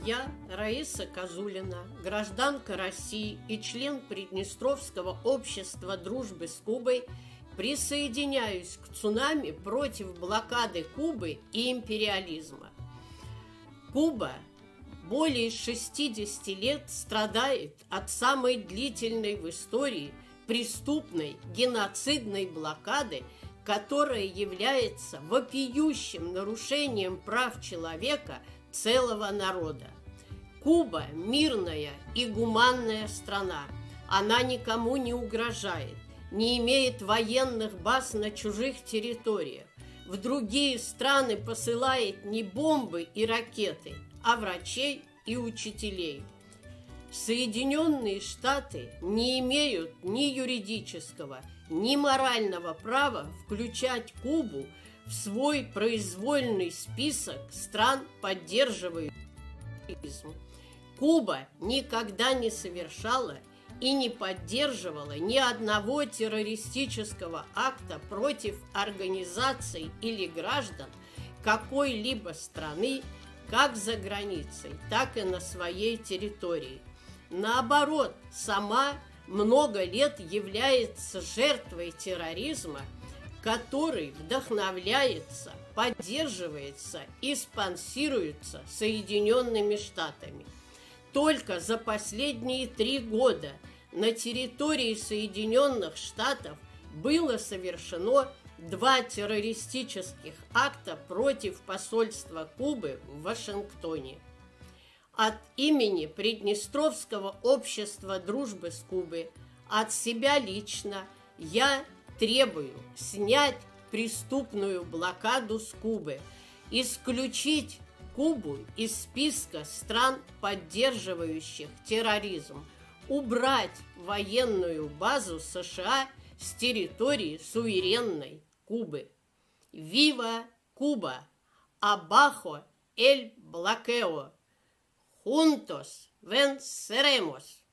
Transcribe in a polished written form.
Я, Раиса Козулина, гражданка России и член Приднестровского общества дружбы с Кубой, присоединяюсь к цунами против блокады Кубы и империализма. Куба более 60 лет страдает от самой длительной в истории преступной геноцидной блокады, которая является вопиющим нарушением прав человека целого народа. Куба – мирная и гуманная страна. Она никому не угрожает, не имеет военных баз на чужих территориях. В другие страны посылает не бомбы и ракеты, а врачей и учителей. Соединенные Штаты не имеют ни юридического, ни морального права включать Кубу в свой произвольный список стран, поддерживающих терроризм. Куба никогда не совершала и не поддерживала ни одного террористического акта против организаций или граждан какой-либо страны, как за границей, так и на своей территории. Наоборот, сама много лет является жертвой терроризма, который вдохновляется, поддерживается и спонсируется Соединенными Штатами. Только за последние 3 года на территории Соединенных Штатов было совершено 2 террористических акта против посольства Кубы в Вашингтоне. От имени Приднестровского общества дружбы с Кубой, от себя лично, я требую снять преступную блокаду с Кубы, исключить Кубу из списка стран, поддерживающих терроризм, убрать военную базу США с территории суверенной Кубы. Вива Куба! Абахо эль блокео! Juntos venceremos!